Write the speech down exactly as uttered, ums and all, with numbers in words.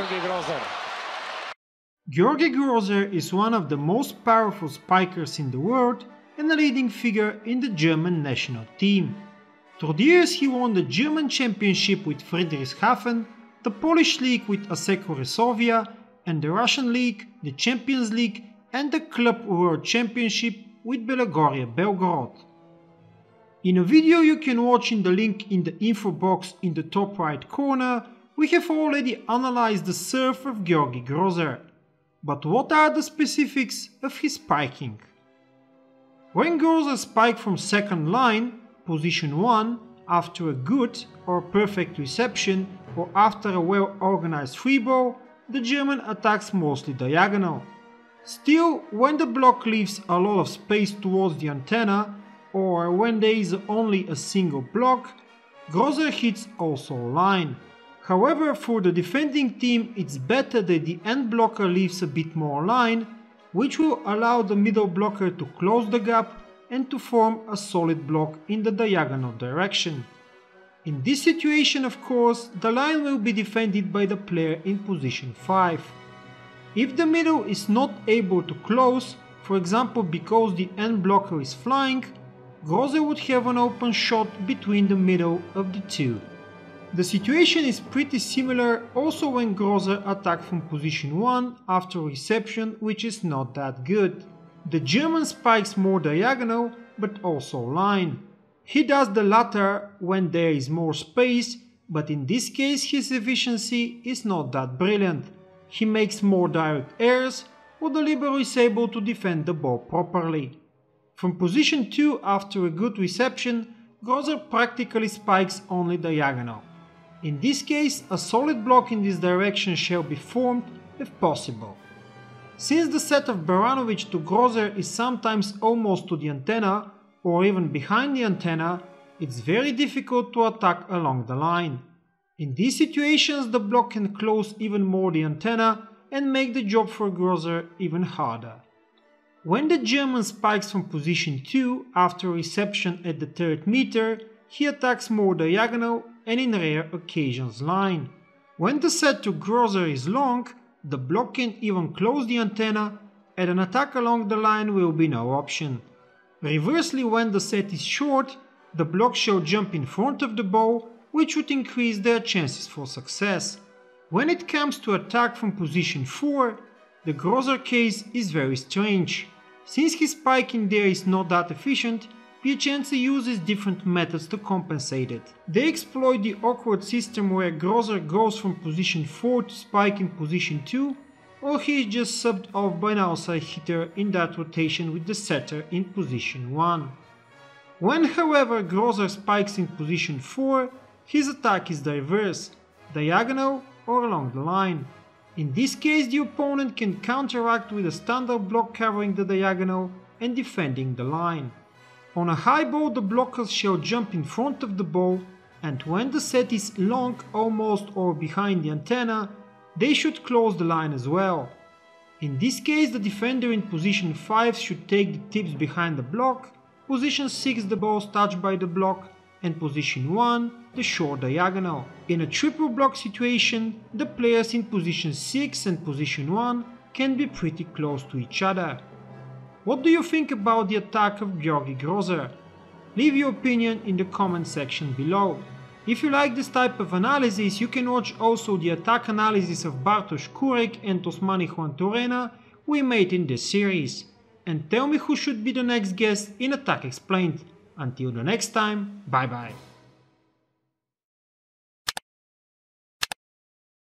Georgy Grozer. Georg Grozer is one of the most powerful spikers in the world and a leading figure in the German national team. Through the years he won the German championship with Friedrichshafen, the Polish league with Asseco Resovia, and the Russian league, the Champions League and the Club World Championship with Belgoria Belgrade. In a video you can watch in the link in the info box in the top right corner, we have already analyzed the serve of Gyorgy Grozer. But what are the specifics of his spiking? When Grozer spikes from second line, position one, after a good or perfect reception or after a well organized free ball, the German attacks mostly diagonal. Still, when the block leaves a lot of space towards the antenna or when there is only a single block, Grozer hits also line. However, for the defending team it's better that the end blocker leaves a bit more line, which will allow the middle blocker to close the gap and to form a solid block in the diagonal direction. In this situation, of course, the line will be defended by the player in position five. If the middle is not able to close, for example because the end blocker is flying, Grozer would have an open shot between the middle of the two. The situation is pretty similar also when Grozer attacks from position one after reception, which is not that good. The German spikes more diagonal but also line. He does the latter when there is more space, but in this case his efficiency is not that brilliant. He makes more direct errors or the libero is able to defend the ball properly. From position two after a good reception, Grozer practically spikes only diagonal. In this case, a solid block in this direction shall be formed if possible. Since the set of Baranovic to Grozer is sometimes almost to the antenna or even behind the antenna, it's very difficult to attack along the line. In these situations the block can close even more the antenna and make the job for Grozer even harder. When the German spikes from position two after reception at the third meter, he attacks more diagonal and in rare occasions line. When the set to Grozer is long, the block can even close the antenna and an attack along the line will be no option. Reversely, when the set is short, the block shall jump in front of the ball, which would increase their chances for success. When it comes to attack from position four, the Grozer case is very strange. Since his spiking there is not that efficient, Piacenza uses different methods to compensate it. They exploit the awkward system where Grozer goes from position four to spike in position two, or he is just subbed off by an outside hitter in that rotation with the setter in position one. When however Grozer spikes in position four, his attack is diverse, diagonal or along the line. In this case the opponent can counteract with a standard block covering the diagonal and defending the line. On a high ball the blockers shall jump in front of the ball, and when the set is long almost or behind the antenna, they should close the line as well. In this case the defender in position five should take the tips behind the block, position six the balls touched by the block, and position one the short diagonal. In a triple block situation, the players in position six and position one can be pretty close to each other. What do you think about the attack of Gyorgy Grozer? Leave your opinion in the comment section below. If you like this type of analysis, you can watch also the attack analysis of Bartosz Kurek and Osmani Juantorena we made in this series. And tell me who should be the next guest in Attack Explained. Until the next time, bye bye.